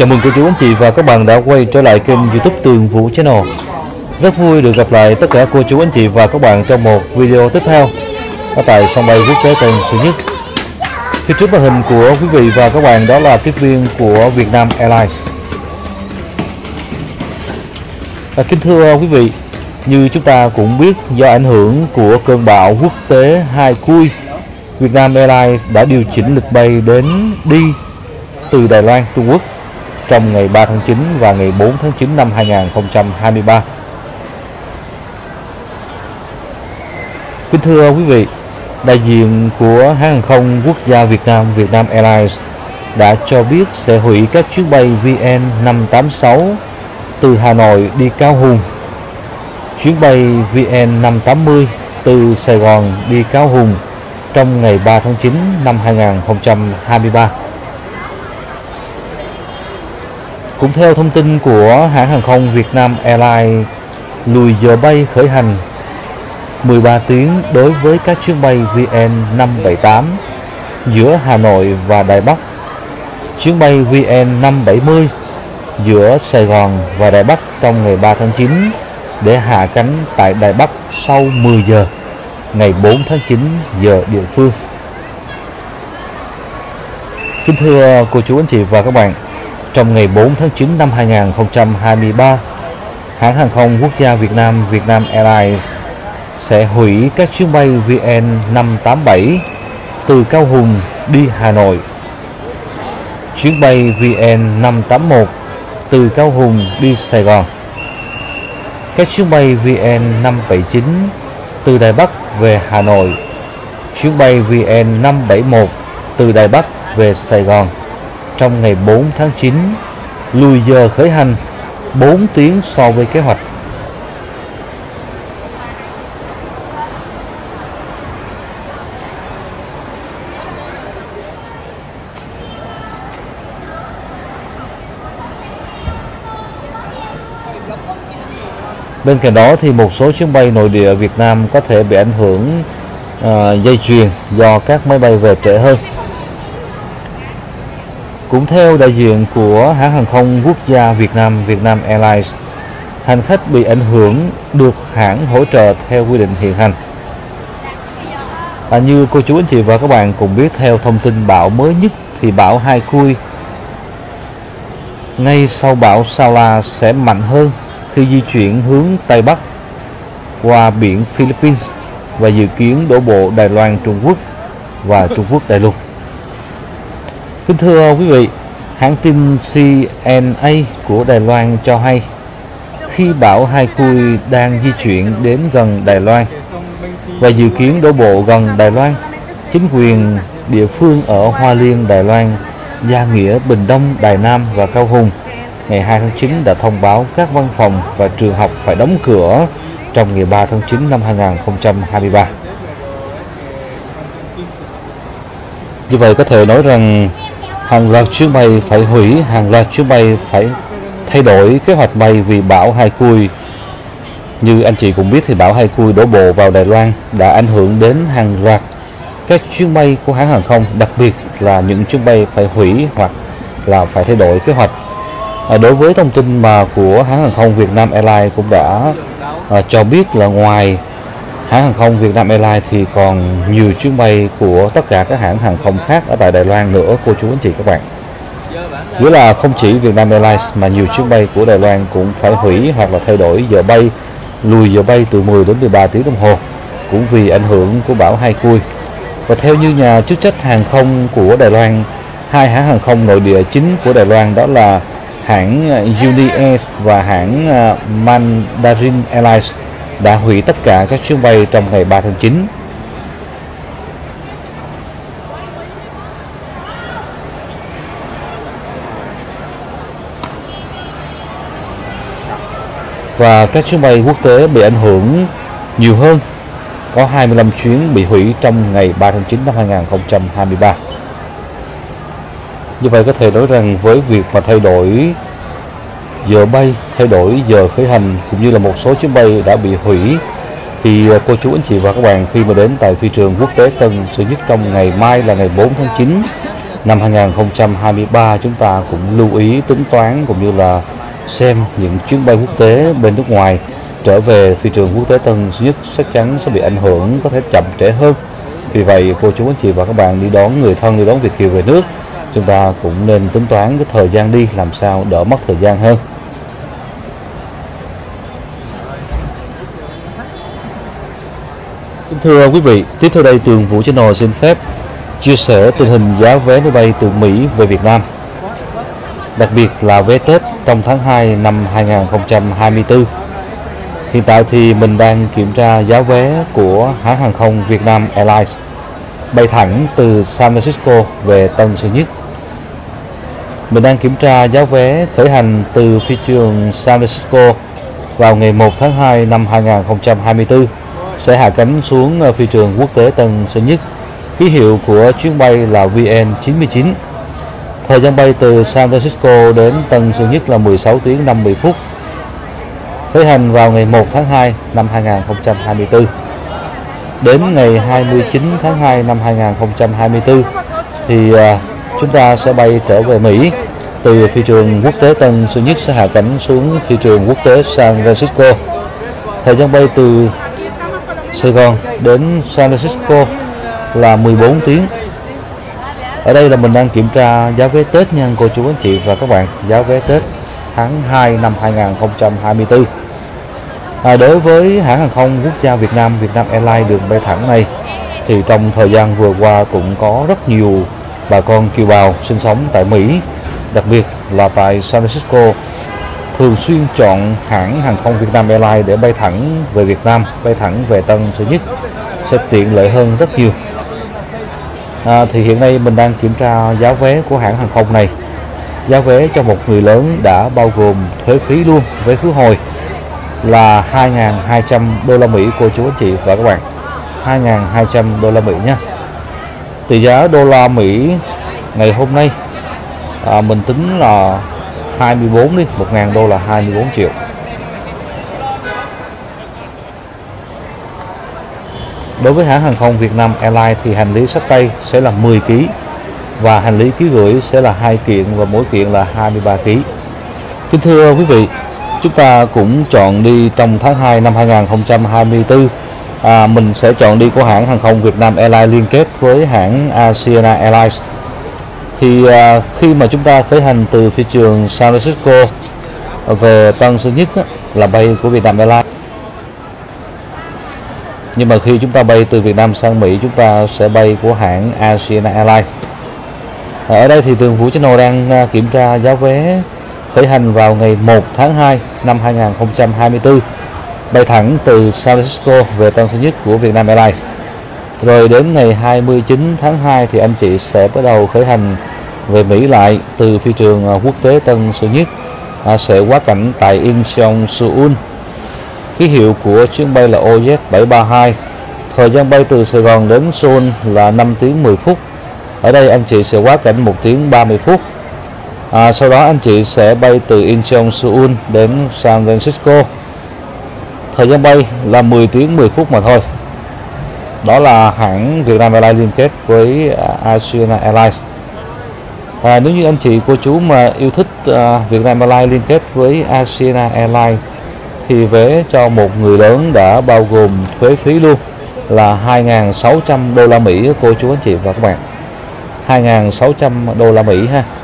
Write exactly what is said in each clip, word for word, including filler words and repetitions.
Chào mừng cô chú anh chị và các bạn đã quay trở lại kênh YouTube Tường Vũ Channel. Rất vui được gặp lại tất cả cô chú anh chị và các bạn trong một video tiếp theo ở tại sân bay quốc tế Tân Sơn Nhất. Phía trước màn hình của quý vị và các bạn đó là tiếp viên của Vietnam Airlines. À, kính thưa quý vị, như chúng ta cũng biết, do ảnh hưởng của cơn bão quốc tế Hai Cui, Vietnam Airlines đã điều chỉnh lịch bay đến đi từ Đài Loan, Trung Quốc trong ngày ba tháng chín và ngày bốn tháng chín năm hai nghìn không trăm hai mươi ba. Kính thưa quý vị, đại diện của hãng hàng không quốc gia Việt Nam Vietnam Airlines đã cho biết sẽ hủy các chuyến bay V N năm tám sáu từ Hà Nội đi Cao Hùng, chuyến bay V N năm tám mươi từ Sài Gòn đi Cao Hùng trong ngày ba tháng chín năm hai nghìn không trăm hai mươi ba. Cũng theo thông tin của hãng hàng không Vietnam Airlines, lùi giờ bay khởi hành mười ba tiếng đối với các chuyến bay V N năm bảy tám giữa Hà Nội và Đài Bắc, chuyến bay V N năm bảy mươi giữa Sài Gòn và Đài Bắc trong ngày ba tháng chín để hạ cánh tại Đài Bắc sau mười giờ ngày bốn tháng chín giờ địa phương. Kính thưa cô chú anh chị và các bạn, trong ngày bốn tháng chín năm hai nghìn không trăm hai mươi ba, hãng hàng không quốc gia Việt Nam Vietnam Airlines sẽ hủy các chuyến bay V N năm tám bảy từ Cao Hùng đi Hà Nội, chuyến bay V N năm tám một từ Cao Hùng đi Sài Gòn, các chuyến bay V N năm bảy chín từ Đài Bắc về Hà Nội, chuyến bay V N năm bảy một từ Đài Bắc về Sài Gòn trong ngày bốn tháng chín, lùi giờ khởi hành bốn tiếng so với kế hoạch. Bên cạnh đó thì một số chuyến bay nội địa Việt Nam có thể bị ảnh hưởng uh, dây chuyền do các máy bay về trễ hơn. Cũng theo đại diện của hãng hàng không quốc gia Việt Nam Vietnam Airlines, hành khách bị ảnh hưởng được hãng hỗ trợ theo quy định hiện hành. À, như cô chú anh chị và các bạn cùng biết, theo thông tin bão mới nhất thì bão Hai Cui ngay sau bão Sao La sẽ mạnh hơn khi di chuyển hướng Tây Bắc qua biển Philippines và dự kiến đổ bộ Đài Loan, Trung Quốc và Trung Quốc đại lục. Kính thưa quý vị, hãng tin C N A của Đài Loan cho hay khi bão Hai Cui đang di chuyển đến gần Đài Loan và dự kiến đổ bộ gần Đài Loan, chính quyền địa phương ở Hoa Liên, Đài Loan, Gia Nghĩa, Bình Đông, Đài Nam và Cao Hùng ngày hai tháng chín đã thông báo các văn phòng và trường học phải đóng cửa trong ngày ba tháng chín năm hai nghìn không trăm hai mươi ba. Như vậy có thể nói rằng hàng loạt chuyến bay phải hủy, hàng loạt chuyến bay phải thay đổi kế hoạch bay vì bão Hai Cui. Như anh chị cũng biết thì bão Hai Cui đổ bộ vào Đài Loan đã ảnh hưởng đến hàng loạt các chuyến bay của hãng hàng không, đặc biệt là những chuyến bay phải hủy hoặc là phải thay đổi kế hoạch. À, đối với thông tin mà của hãng hàng không Vietnam Airlines cũng đã à, cho biết là ngoài hãng hàng không Vietnam Airlines thì còn nhiều chuyến bay của tất cả các hãng hàng không khác ở tại Đài Loan nữa, cô chú anh chị các bạn. Nghĩa là không chỉ Vietnam Airlines mà nhiều chuyến bay của Đài Loan cũng phải hủy hoặc là thay đổi giờ bay, lùi giờ bay từ mười đến mười ba tiếng đồng hồ cũng vì ảnh hưởng của bão Hai Cui. Và theo như nhà chức trách hàng không của Đài Loan, hai hãng hàng không nội địa chính của Đài Loan đó là hãng Uniair và hãng Mandarin Airlines đã hủy tất cả các chuyến bay trong ngày ba tháng chín. Và các chuyến bay quốc tế bị ảnh hưởng nhiều hơn, có hai mươi lăm chuyến bị hủy trong ngày ba tháng chín năm hai nghìn không trăm hai mươi ba. Như vậy có thể nói rằng với việc mà thay đổi giờ bay, thay đổi giờ khởi hành cũng như là một số chuyến bay đã bị hủy thì cô chú anh chị và các bạn khi mà đến tại phi trường quốc tế Tân Sơn Nhất trong ngày mai là ngày bốn tháng chín năm hai nghìn không trăm hai mươi ba chúng ta cũng lưu ý tính toán cũng như là xem những chuyến bay quốc tế bên nước ngoài trở về phi trường quốc tế Tân Sơn Nhất chắc chắn sẽ bị ảnh hưởng, có thể chậm trễ hơn. Vì vậy cô chú anh chị và các bạn đi đón người thân, đi đón Việt kiều về nước, chúng ta cũng nên tính toán cái thời gian đi làm sao đỡ mất thời gian hơn. Kính thưa quý vị, tiếp theo đây Tường Vũ Channel xin phép chia sẻ tình hình giá vé máy bay từ Mỹ về Việt Nam, đặc biệt là vé Tết trong tháng hai năm hai nghìn không trăm hai mươi tư. Hiện tại thì mình đang kiểm tra giá vé của hãng hàng không Vietnam Airlines bay thẳng từ San Francisco về Tân Sơn Nhất. Mình đang kiểm tra giá vé khởi hành từ phi trường San Francisco vào ngày một tháng hai năm hai nghìn không trăm hai mươi tư, sẽ hạ cánh xuống phi trường quốc tế Tân Sơn Nhất. Ký hiệu của chuyến bay là V N chín mươi chín. Thời gian bay từ San Francisco đến Tân Sơn Nhất là mười sáu tiếng năm mươi phút. Khởi hành vào ngày một tháng hai năm hai nghìn không trăm hai mươi tư. Đến ngày hai mươi chín tháng hai năm hai nghìn không trăm hai mươi tư thì uh, chúng ta sẽ bay trở về Mỹ. Từ phi trường quốc tế Tân Sơn Nhất sẽ hạ cánh xuống phi trường quốc tế San Francisco. Thời gian bay từ Sài Gòn đến San Francisco là mười bốn tiếng. Ở đây là mình đang kiểm tra giá vé Tết nha cô chú anh chị và các bạn, giá vé Tết tháng hai năm hai nghìn không trăm hai mươi tư. À, đối với hãng hàng không quốc gia Việt Nam, Vietnam Airlines đường bay thẳng này thì trong thời gian vừa qua cũng có rất nhiều bà con kiều bào sinh sống tại Mỹ, đặc biệt là tại San Francisco, thường xuyên chọn hãng hàng không Vietnam Airlines để bay thẳng về Việt Nam, bay thẳng về Tân Sơn Nhất sẽ tiện lợi hơn rất nhiều. À, thì hiện nay mình đang kiểm tra giá vé của hãng hàng không này. Giá vé cho một người lớn đã bao gồm thuế phí luôn, vé khứ hồi là hai nghìn hai trăm đô la Mỹ cô chú anh chị và các bạn, hai nghìn hai trăm đô la Mỹ nhé. Tỷ giá đô la Mỹ ngày hôm nay à, mình tính là hai mươi bốn đi, một nghìn đô là hai mươi bốn triệu. Đối với hãng hàng không Vietnam Airlines thì hành lý xách tay sẽ là mười ki lô gam và hành lý ký gửi sẽ là hai kiện và mỗi kiện là hai mươi ba ki lô gam. Kính thưa quý vị, chúng ta cũng chọn đi trong tháng hai năm hai nghìn không trăm hai mươi tư. À, mình sẽ chọn đi của hãng hàng không Vietnam Airlines liên kết với hãng Asiana Airlines. Thì à, khi mà chúng ta khởi hành từ phi trường San Francisco về Tân Sơn Nhất á, là bay của Vietnam Airlines. Nhưng mà khi chúng ta bay từ Việt Nam sang Mỹ, chúng ta sẽ bay của hãng Asiana Airlines. Ở đây thì Tường Vũ Channel đang kiểm tra giá vé khởi hành vào ngày một tháng hai năm hai nghìn không trăm hai mươi tư, bay thẳng từ San Francisco về Tân Sơn Nhất của Vietnam Airlines. Rồi đến ngày hai mươi chín tháng hai thì anh chị sẽ bắt đầu khởi hành về Mỹ lại từ phi trường quốc tế Tân Sơn Nhất, à, sẽ quá cảnh tại Incheon, Seoul. Ký hiệu của chuyến bay là O Z bảy ba hai. Thời gian bay từ Sài Gòn đến Seoul là năm tiếng mười phút. Ở đây anh chị sẽ quá cảnh một tiếng ba mươi phút. À, sau đó anh chị sẽ bay từ Incheon, Seoul đến San Francisco. Thời gian bay là mười tiếng mười phút mà thôi. Đó là hãng Vietnam Airlines liên kết với Asiana Airlines. À, nếu như anh chị cô chú mà yêu thích uh, Vietnam Airlines liên kết với Asiana Airlines thì vé cho một người lớn đã bao gồm thuế phí luôn là hai nghìn sáu trăm đô la Mỹ cô chú anh chị và các bạn, hai nghìn sáu trăm đô la Mỹ ha.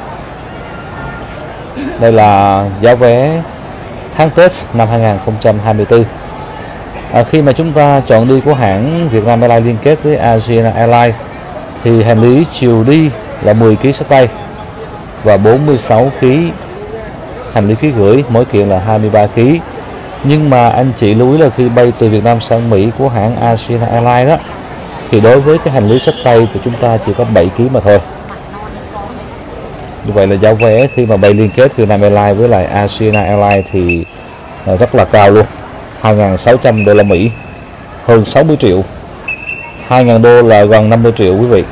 Đây là giá vé tháng Tết năm hai nghìn không trăm hai mươi tư. À, khi mà chúng ta chọn đi của hãng Vietnam Airlines liên kết với Asiana Airlines thì hành lý chiều đi là mười ki lô gam xách tay và bốn mươi sáu ki lô gam hành lý ký gửi, mỗi kiện là hai mươi ba ki lô gam. Nhưng mà anh chị lưu ý là khi bay từ Việt Nam sang Mỹ của hãng Asiana Airlines đó thì đối với cái hành lý xách tay của chúng ta chỉ có bảy ki lô gam mà thôi. Như vậy là giá vé khi mà bay liên kết Vietnam Airlines với lại Asiana Airlines thì rất là cao luôn, hai nghìn sáu trăm đô la Mỹ, hơn sáu mươi triệu. hai nghìn đô là gần năm mươi triệu quý vị.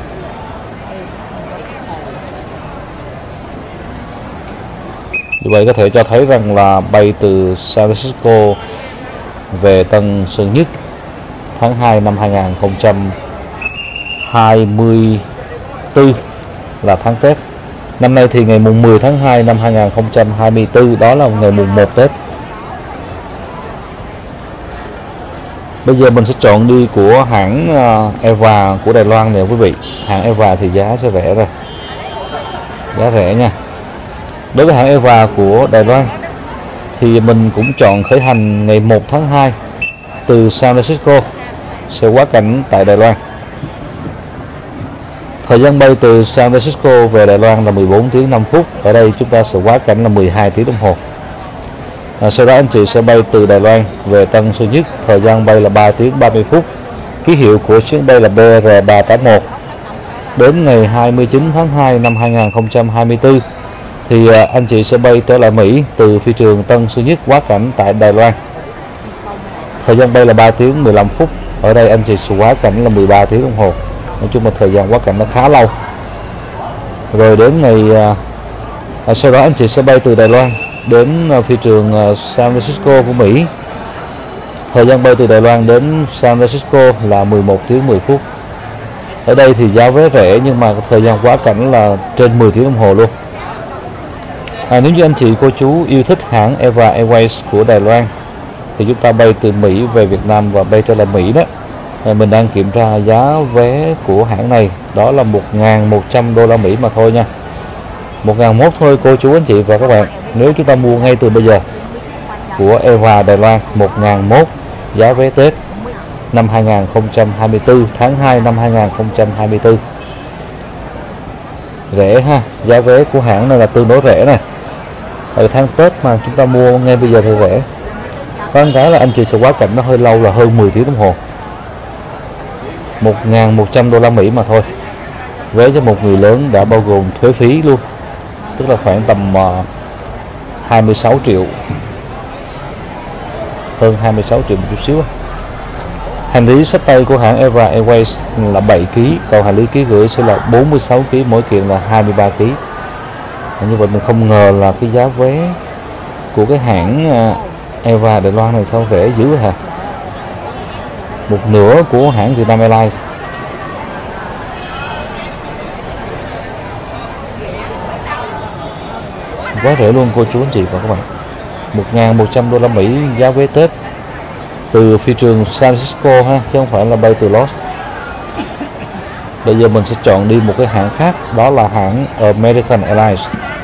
Như vậy có thể cho thấy rằng là bay từ San Francisco về Tân Sơn Nhất tháng hai năm hai nghìn không trăm hai mươi tư là tháng Tết. Năm nay thì ngày mùng mười tháng hai năm hai nghìn không trăm hai mươi tư, đó là ngày mùng một Tết. Bây giờ mình sẽ chọn đi của hãng Eva của Đài Loan nè quý vị. Hãng Eva thì giá sẽ rẻ rồi, giá rẻ nha. Đối với hãng Eva của Đài Loan thì mình cũng chọn khởi hành ngày một tháng hai từ San Francisco, sẽ quá cảnh tại Đài Loan. Thời gian bay từ San Francisco về Đài Loan là mười bốn tiếng năm phút. Ở đây chúng ta sẽ quá cảnh là mười hai tiếng đồng hồ. À, sau đó anh chị sẽ bay từ Đài Loan về Tân Sơn Nhất. Thời gian bay là ba tiếng ba mươi phút. Ký hiệu của chuyến bay là B R ba tám một. Đến ngày hai mươi chín tháng hai năm hai nghìn không trăm hai mươi tư thì à, anh chị sẽ bay trở lại Mỹ từ phi trường Tân Sơn Nhất quá cảnh tại Đài Loan. Thời gian bay là ba tiếng mười lăm phút. Ở đây anh chị sẽ quá cảnh là mười ba tiếng đồng hồ. Nói chung là thời gian quá cảnh nó khá lâu. Rồi đến ngày à, à, sau đó anh chị sẽ bay từ Đài Loan đến à, phi trường à, San Francisco của Mỹ. Thời gian bay từ Đài Loan đến San Francisco là mười một tiếng mười phút. Ở đây thì giá vé rẻ nhưng mà thời gian quá cảnh là trên mười tiếng đồng hồ luôn. À, nếu như anh chị cô chú yêu thích hãng Eva Airways của Đài Loan thì chúng ta bay từ Mỹ về Việt Nam và bay trở lại Mỹ đó. À, mình đang kiểm tra giá vé của hãng này, đó là một nghìn một trăm đô la Mỹ mà thôi nha. một nghìn một thôi cô chú anh chị và các bạn. Nếu chúng ta mua ngay từ bây giờ của Eva Đài Loan, một nghìn một giá vé Tết năm hai nghìn không trăm hai mươi tư, tháng hai năm hai nghìn không trăm hai mươi tư. Rẻ ha, giá vé của hãng này là tương đối rẻ này. Ở tháng Tết mà chúng ta mua ngay bây giờ thì rẻ. Có một cái là anh chị sẽ quá cảnh nó hơi lâu, là hơn mười tiếng đồng hồ. một nghìn một trăm đô la Mỹ mà thôi. Vé cho một người lớn đã bao gồm thuế phí luôn, tức là khoảng tầm uh, hai mươi sáu triệu, hơn hai mươi sáu triệu một chút xíu. Hành lý xách tay của hãng Eva Airways là bảy ki lô gam, còn hành lý ký gửi sẽ là bốn mươi sáu ki lô gam, mỗi kiện là hai mươi ba ki lô gam. Như vậy mình không ngờ là cái giá vé của cái hãng Eva Đài Loan này sao rẻ dữ hả? Một nửa của hãng Vietnam Airlines. Quá rẻ luôn cô chú anh chị và các bạn. một nghìn một trăm đô la Mỹ giá vé Tết từ phi trường San Francisco ha, chứ không phải là bay từ Los. Bây giờ mình sẽ chọn đi một cái hãng khác, đó là hãng American Airlines.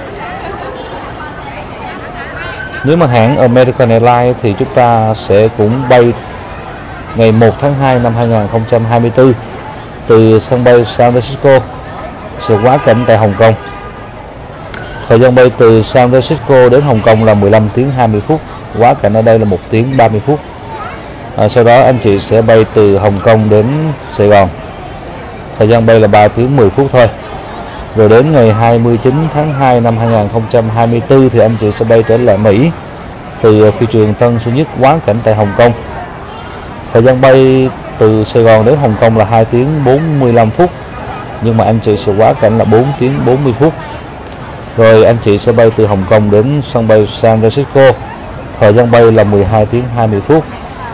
Nếu mà hãng American Airlines thì chúng ta sẽ cũng bay ngày một tháng hai năm hai nghìn không trăm hai mươi tư từ sân bay San Francisco, sẽ quá cảnh tại Hồng Kông. Thời gian bay từ San Francisco đến Hồng Kông là mười lăm tiếng hai mươi phút, quá cảnh ở đây là một tiếng ba mươi phút. À, sau đó anh chị sẽ bay từ Hồng Kông đến Sài Gòn. Thời gian bay là ba tiếng mười phút thôi. Rồi đến ngày hai mươi chín tháng hai năm hai nghìn không trăm hai mươi tư thì anh chị sẽ bay trở lại Mỹ từ phi trường Tân Sơn Nhất, quá cảnh tại Hồng Kông. Thời gian bay từ Sài Gòn đến Hồng Kông là hai tiếng bốn mươi lăm phút, nhưng mà anh chị sẽ quá cảnh là bốn tiếng bốn mươi phút. Rồi anh chị sẽ bay từ Hồng Kông đến sân bay San Francisco. Thời gian bay là mười hai tiếng hai mươi phút.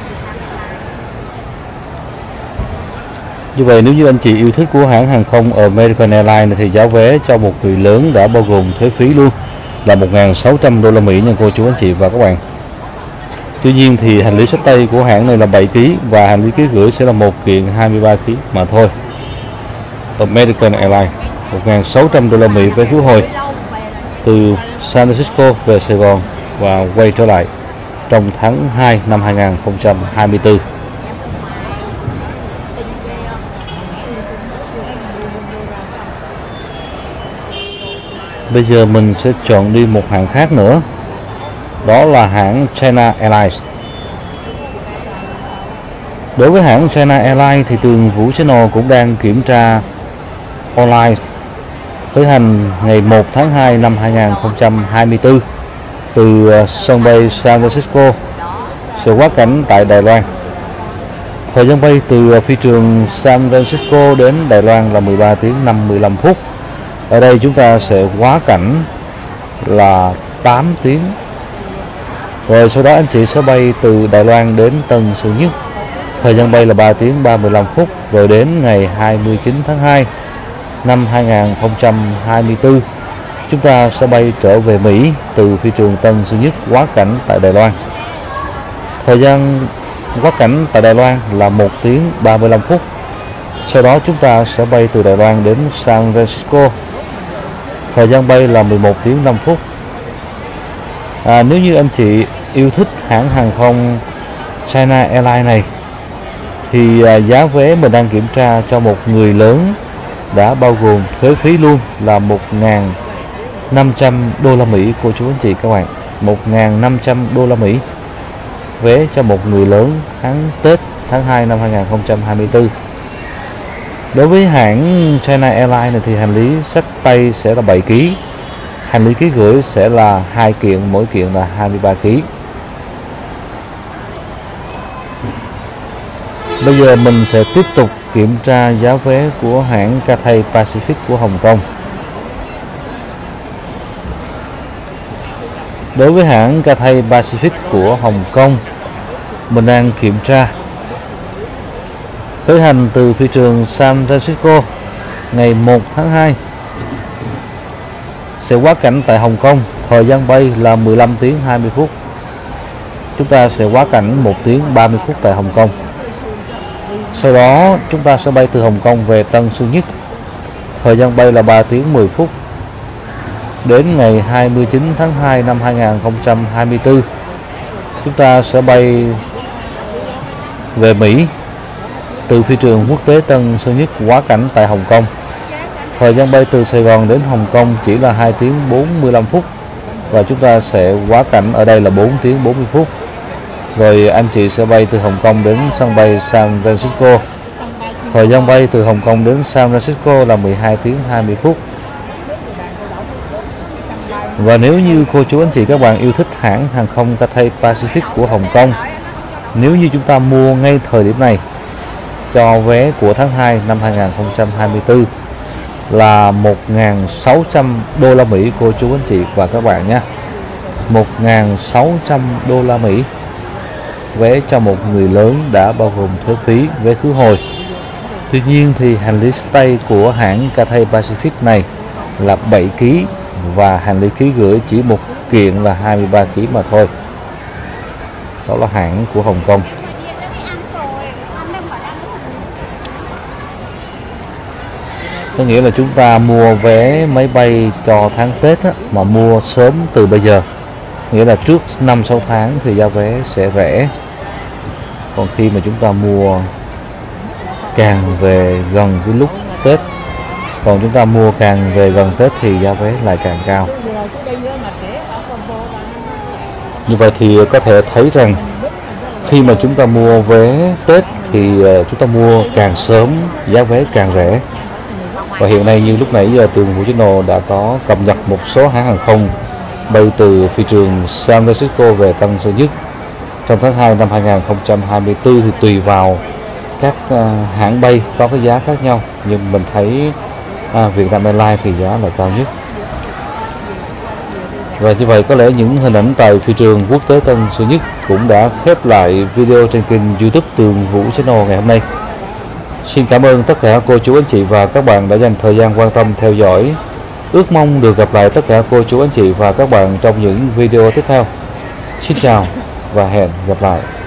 Như vậy nếu như anh chị yêu thích của hãng hàng không American Airlines thì giá vé cho một người lớn đã bao gồm thuế phí luôn, là một nghìn sáu trăm đô la Mỹ nha cô chú anh chị và các bạn. Tuy nhiên thì hành lý xách tay của hãng này là bảy ki lô gam và hành lý ký gửi sẽ là một kiện hai mươi ba ki lô gam mà thôi. American Airlines một nghìn sáu trăm đô la Mỹ vé khứ hồi từ San Francisco về Sài Gòn và quay trở lại trong tháng hai năm hai nghìn không trăm hai mươi tư. Bây giờ mình sẽ chọn đi một hãng khác nữa, đó là hãng China Airlines. Đối với hãng China Airlines thì Tường Vũ Channel cũng đang kiểm tra online khởi hành ngày một tháng hai năm hai nghìn không trăm hai mươi tư từ sân bay San Francisco, sẽ quá cảnh tại Đài Loan. Thời gian bay từ phi trường San Francisco đến Đài Loan là mười ba tiếng năm mươi lăm phút. Ở đây chúng ta sẽ quá cảnh là tám tiếng. Rồi sau đó anh chị sẽ bay từ Đài Loan đến Tân Sơn Nhất. Thời gian bay là ba tiếng ba mươi lăm phút. Rồi đến ngày hai mươi chín tháng hai năm hai nghìn không trăm hai mươi tư, chúng ta sẽ bay trở về Mỹ từ phi trường Tân Sơn Nhất quá cảnh tại Đài Loan. Thời gian quá cảnh tại Đài Loan là một tiếng ba mươi lăm phút. Sau đó chúng ta sẽ bay từ Đài Loan đến San Francisco. Thời gian bay là mười một tiếng năm phút. À, nếu như anh chị yêu thích hãng hàng không China Airlines này thì à, giá vé mình đang kiểm tra cho một người lớn đã bao gồm thuế phí luôn là một nghìn năm trăm đô la Mỹ cô chú anh chị các bạn. một nghìn năm trăm đô la Mỹ vé cho một người lớn tháng Tết tháng hai năm hai nghìn không trăm hai mươi tư. Đối với hãng China Airlines này thì hành lý xách tay sẽ là bảy ki lô gam, hành lý ký gửi sẽ là hai kiện, mỗi kiện là hai mươi ba ki lô gam. Bây giờ mình sẽ tiếp tục kiểm tra giá vé của hãng Cathay Pacific của Hồng Kông. Đối với hãng Cathay Pacific của Hồng Kông, mình đang kiểm tra khởi hành từ phi trường San Francisco ngày một tháng hai, sẽ quá cảnh tại Hồng Kông. Thời gian bay là mười lăm tiếng hai mươi phút. Chúng ta sẽ quá cảnh một tiếng ba mươi phút tại Hồng Kông. Sau đó chúng ta sẽ bay từ Hồng Kông về Tân Sơn Nhất. Thời gian bay là ba tiếng mười phút. Đến ngày hai mươi chín tháng hai năm hai nghìn không trăm hai mươi tư, chúng ta sẽ bay về Mỹ từ phi trường quốc tế Tân Sơn Nhất quá cảnh tại Hồng Kông. Thời gian bay từ Sài Gòn đến Hồng Kông chỉ là hai tiếng bốn mươi lăm phút và chúng ta sẽ quá cảnh ở đây là bốn tiếng bốn mươi phút. Rồi anh chị sẽ bay từ Hồng Kông đến sân bay San Francisco. Thời gian bay từ Hồng Kông đến San Francisco là mười hai tiếng hai mươi phút. Và nếu như cô chú anh chị các bạn yêu thích hãng hàng không Cathay Pacific của Hồng Kông, nếu như chúng ta mua ngay thời điểm này cho vé của tháng hai năm hai nghìn không trăm hai mươi tư là một nghìn sáu trăm đô la Mỹ cô chú anh chị và các bạn nhé. một nghìn sáu trăm đô la Mỹ vé cho một người lớn đã bao gồm thuế phí, vé khứ hồi. Tuy nhiên thì hành lý xách tay của hãng Cathay Pacific này là bảy ki lô gam và hành lý ký gửi chỉ một kiện là hai mươi ba ki lô gam mà thôi. Đó là hãng của Hồng Kông. Có nghĩa là chúng ta mua vé máy bay cho tháng Tết á, mà mua sớm từ bây giờ, nghĩa là trước năm sáu tháng thì giá vé sẽ rẻ. Còn khi mà chúng ta mua càng về gần cái lúc Tết, còn chúng ta mua càng về gần Tết thì giá vé lại càng cao. Như vậy thì có thể thấy rằng khi mà chúng ta mua vé Tết thì chúng ta mua càng sớm giá vé càng rẻ. Và hiện nay như lúc nãy giờ Tường Vũ Channel đã có cập nhật một số hãng hàng không bay từ phi trường San Francisco về Tân Sơn Nhất trong tháng hai năm hai nghìn không trăm hai mươi tư, thì tùy vào các uh, hãng bay có cái giá khác nhau, nhưng mình thấy uh, Vietnam Airlines thì giá là cao nhất. Và như vậy có lẽ những hình ảnh tại phi trường quốc tế Tân Sơn Nhất cũng đã khép lại video trên kênh YouTube Tường Vũ Channel ngày hôm nay. Xin cảm ơn tất cả cô chú anh chị và các bạn đã dành thời gian quan tâm theo dõi. Ước mong được gặp lại tất cả cô chú anh chị và các bạn trong những video tiếp theo. Xin chào và hẹn gặp lại.